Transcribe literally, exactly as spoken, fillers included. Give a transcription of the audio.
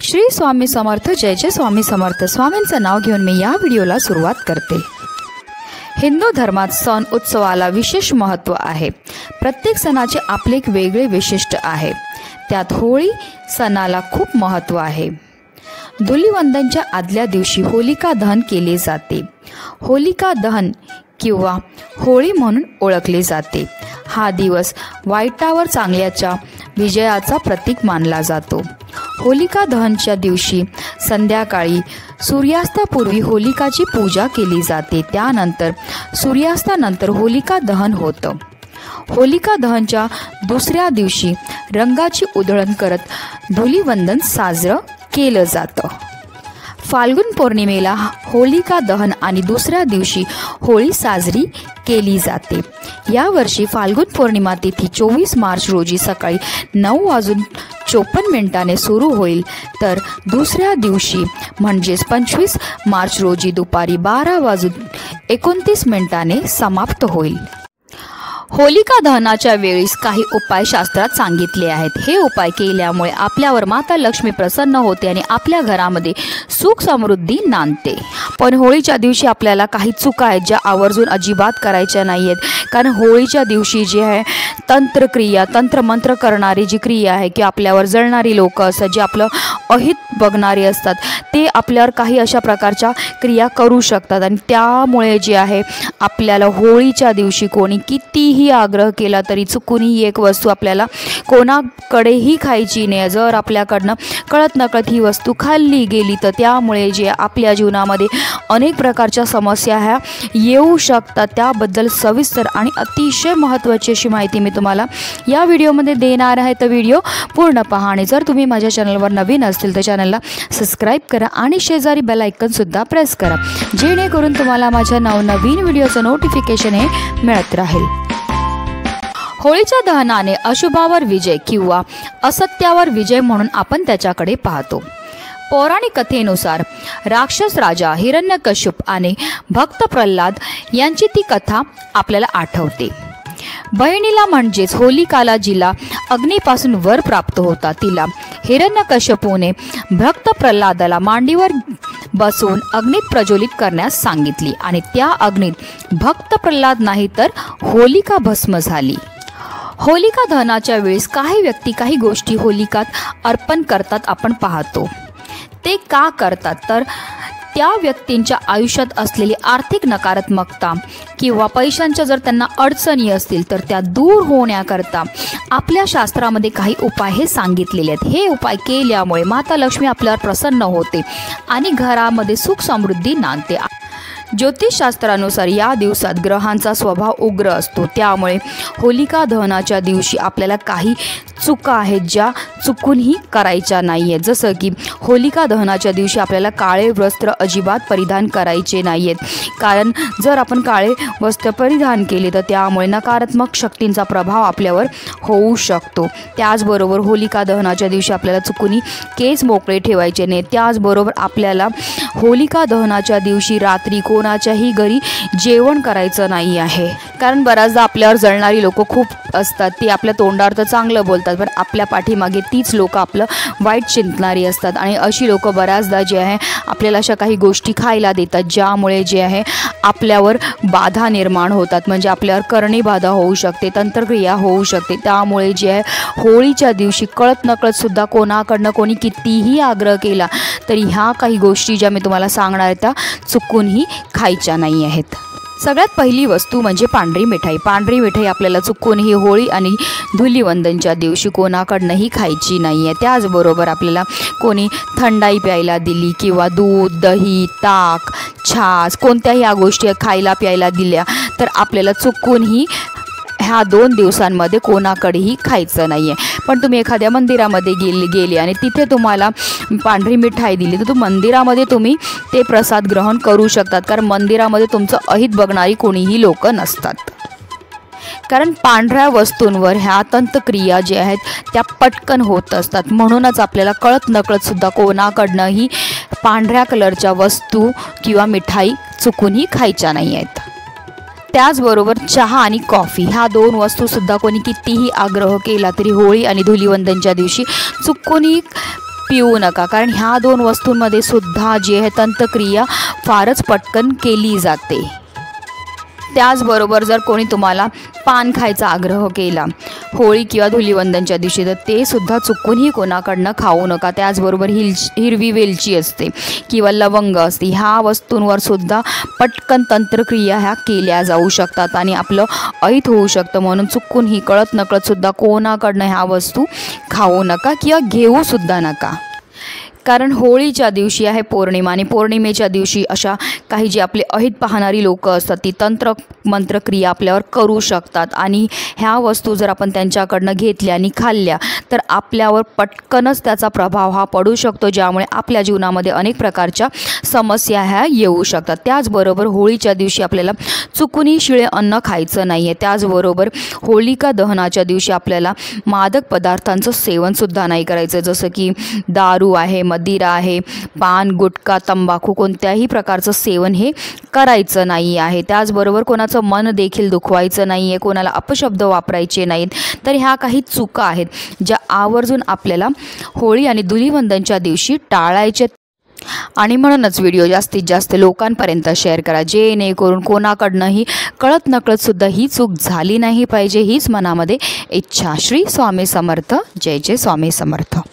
श्री स्वामी समर्थ, जय जय स्वामी समर्थ। स्वामींचं नाव घेऊन मी या व्हिडिओला सुरुवात करते। हिंदू धर्मात सण उत्सवाला विशेष महत्त्व आहे। प्रत्येक सणाचे आपले एक वेगळे विशिष्ट आहे। त्यात होळी सणाला खूप महत्त्व आहे। धुलिवंदनच्या आदल्या दिवशी होलिका दहन केले जाते। होलिका दहन किंवा होळी म्हणून ओळखले जाते। हा दिवस वाईटावर चांगल्याच्या विजयाचा प्रतीक मानला जातो। होलिका दहनच्या दिवशी संध्याकाळी सूर्यास्तापूर्वी होलिकाची पूजा केली जाते। त्यानंतर सूर्यास्तानंतर होलिका दहन होतं। होलिका दहनच्या दुसऱ्या दिवशी रंगाची उधळण करत धुलिवंदन साजरं केलं जातं। फाल्गुन पौर्णिमेला होलिका दहन आणि दुसऱ्या दिवशी होळी साजरी केली जाते। यावर्षी फाल्गुन पौर्णिमा तिथी चोवीस मार्च रोजी सकाळी नऊ वाजून चोपन्न मिनिटाने सुरू होईल, तर दुसऱ्या दिवशी म्हणजेच पंचवीस मार्च रोजी दुपारी बारा वाजून एकोणतीस मिनिटाने समाप्त होईल। होलिका दहनाच्या वेळीस काही उपाय शास्त्रात सांगितले आहेत। हे उपाय केल्यामुळे आपल्यावर माता लक्ष्मी प्रसन्न होते आणि आपल्या घरामध्ये सुख समृद्धी नांदते। पण होळीच्या दिवशी आपल्याला काही चुका आहेत ज्या आवर्जून अजिबात करायच्या नाही आहेत। कारण होळीच्या दिवशी जे आहे तंत्रक्रिया तंत्रमंत्र करणारी जी क्रिया आहे की आपल्यावर जळणारी लोक असतात, जे आपलं अहित बघणारे असतात, ते आपल्यावर काही अशा प्रकारच्या क्रिया करू शकतात आणि त्यामुळे जे आहे आपल्याला होळीच्या दिवशी कोणी कितीही आग्रह केला तरी चुकूनही एक वस्तू आपल्याला कोणाकडेही खायची नाही। जर आपल्याकडनं कळत नकळत ही वस्तू खाल्ली गेली तर त्यामुळे जे आपल्या जीवनामध्ये अनेक प्रकारच्या समस्या ह्या येऊ शकतात। त्याबद्दल सविस्तर आणि अतिशय महत्त्वाची अशी माहिती मी तुम्हाला या व्हिडिओमध्ये देणार आहे। तर व्हिडिओ पूर्ण पहा आणि जर तुम्ही माझ्या चॅनलवर नवीन असतील तर चॅनलला सबस्क्राईब करा आणि शेजारी बेल आयकॉनसुद्धा प्रेस करा, जेणेकरून तुम्हाला माझ्या नवनवीन व्हिडिओचं नोटिफिकेशन हे मिळत राहील। होळीच्या दहनाने अशुभावर विजय किंवा असत्यावर विजय म्हणून आपण त्याच्याकडे पाहतो। पौराणिक कथेनुसार राक्षस राजा हिरण्यकश्यप आणि भक्त प्रल्हाद यांची ती कथा आपल्याला आठवते। बहिणीला म्हणजेच होलिकाला जिला अग्नीपासून वर प्राप्त होता, तिला हिरण्यकश्यपूने भक्त प्रल्हादाला मांडीवर बसवून अग्नीत प्रज्वलित करण्यास सांगितली आणि त्या अग्नीत भक्त प्रल्हाद नाही तर होलिका भस्म झाली। होलिका दहनाच्या वेळेस काही व्यक्ती काही गोष्टी होलिकात अर्पण करतात आपण पाहतो। ते का करतात तर त्या व्यक्तींच्या आयुष्यात असलेली आर्थिक नकारात्मकता किंवा पैशांच्या जर त्यांना अडचणी असतील तर त्या दूर होण्याकरता आपल्या शास्त्रामध्ये काही उपाय हे सांगितलेले आहेत। हे उपाय केल्यामुळे माता लक्ष्मी आपल्यावर प्रसन्न होते आणि घरामध्ये सुख समृद्धी नांदते। ज्योतिषशास्त्रानुसार या दिवसात ग्रहांचा स्वभाव उग्र असतो, त्यामुळे होलिका दहनाच्या दिवशी आपल्याला काही चुका आहेत ज्या चुकूनही करायच्या नाही आहेत। जसं की होलिका दहनाच्या दिवशी आपल्याला काळे वस्त्र अजिबात परिधान करायचे नाही आहेत, कारण जर आपण काळे वस्त्र परिधान केले तर त्यामुळे नकारात्मक शक्तींचा प्रभाव आपल्यावर होऊ शकतो। त्याचबरोबर होलिका दहनाच्या दिवशी आपल्याला चुकूनही केस मोकळे ठेवायचे नाही। त्याचबरोबर आपल्याला होलिका दहनाच्या दिवशी रात्री कोणाच्याही घरी जेवण करायचं नाही आहे, कारण बऱ्याचदा आपल्यावर जळणारी लोक खूप असतात। ती आपल्या तोंडावर तर चांगलं बोलतात पण आपल्या पाठीमागे तीच लोक आपलं वाईट चिंतणारी असतात आणि अशी लोक बऱ्याचदा जे आहे आपल्याला अशा काही गोष्टी खायला देतात ज्यामुळे जे आहे आपल्यावर बाधा निर्माण होतात, म्हणजे आपल्यावर करणी बाधा होऊ शकते, तंत्रक्रिया होऊ शकते। त्यामुळे जे आहे होळीच्या दिवशी कळत नकळत सुद्धा कोणाकडनं कोणी कितीही आग्रह केला तरी ह्या काही गोष्टी ज्या मी तुम्हाला सांगणार आहे त्या चुकूनही खायच्या नाही आहेत। सगळ्यात पहिली वस्तू म्हणजे पांढरी मिठाई। पांढरी मिठाई आपल्याला चुकूनही होळी आणि धुलिवंदनच्या दिवशी कोणाकडनंही खायची नाही आहे। त्याचबरोबर आपल्याला कोणी थंडाई प्यायला दिली किंवा दूध दही ताक छास कोणत्याही या गोष्टी खायला प्यायला दिल्या तर आपल्याला चुकूनही ह्या दोन दिवसांमध्ये कोणाकडेही खायचं नाही आहे। पण तुम्ही एखाद्या मंदिरामध्ये गेले गेले आणि तिथे तुम्हाला पांढरी मिठाई दिली तर तू मंदिरामध्ये तुम्ही ते प्रसाद ग्रहण करू शकतात, कारण मंदिरामध्ये तुमचं अहित बघणारी कोणीही लोक नसतात। कारण पांढऱ्या वस्तूंवर ह्या तंत्रक्रिया ज्या आहेत त्या पटकन होत असतात, म्हणूनच आपल्याला कळत नकळत सुद्धा कोणाकडनंही पांढऱ्या कलरच्या वस्तू किंवा मिठाई चुकूनही खायच्या नाही आहेत। त्याचबरोबर चहा आणि कॉफी ह्या दोन वस्तूसुद्धा कोणी कितीही आग्रह केला तरी होळी आणि धुलिवंदनच्या दिवशी चुकूनही पिऊ नका, कारण ह्या दोन वस्तूंमध्ये सुद्धा जी आहे तंत्रक्रिया फारच पटकन केली जाते. त्याचबरोबर जर कोणी तुम्हाला पान खायचा आग्रह केला होळी किंवा धुलिवंदनच्या दिवशी, तर ते सुद्धा चुकूनही कोणाकडनं खाऊ नका. त्याचबरोबर हिल हिरवी वेलची असते किंवा लवंग असते, ह्या वस्तूंवर सुद्धा पटकन तंत्रक्रिया ह्या केल्या जाऊ शकतात आणि आपलं अहित होऊ शकतं. म्हणून चुकूनही कळत नकळतसुद्धा कोणाकडनं ह्या वस्तू खाऊ नका किंवा घेऊसुद्धा नका. कारण होळीच्या दिवशी आहे पौर्णिमा आणि पौर्णिमेच्या दिवशी अशा काही जी आपले अहित पाहणारी लोकं असतात ती तंत्र मंत्रक्रिया आपल्यावर करू शकतात आणि ह्या वस्तू जर आपण त्यांच्याकडनं घेतल्या आणि खाल्ल्या तर आपल्यावर पटकनच त्याचा प्रभाव हा पडू शकतो, ज्यामुळे आपल्या जीवनामध्ये अनेक प्रकारच्या समस्या ह्या येऊ शकतात. त्याचबरोबर होळीच्या दिवशी आपल्याला चुकूनही शिळे अन्न खायचं नाही आहे. त्याचबरोबर होलिका दहनाच्या दिवशी आपल्याला मादक पदार्थांचं सेवनसुद्धा नाही करायचं, जसं की दारू आहे, मदिरा आहे, पान, गुटखा, तंबाखू कोणत्याही प्रकारचं सेवन हे करायचं नाही आहे. त्याचबरोबर कोणाचं मन देखील दुखवायचं नाही आहे, कोणाला अपशब्द वापरायचे नाहीत. तर ह्या काही चुका आहेत ज्या आवर्जून आपल्याला होळी आणि धुलिवंदनच्या दिवशी टाळायचे. आणि म्हणूनच व्हिडिओ जास्तीत जास्त लोकांपर्यंत शेअर करा, जेणेकरून कोणाकडनंही कळत नकळतसुद्धा ही चूक झाली नाही पाहिजे, हीच मनामध्ये इच्छा. श्री स्वामी समर्थ. जय जय स्वामी समर्थ.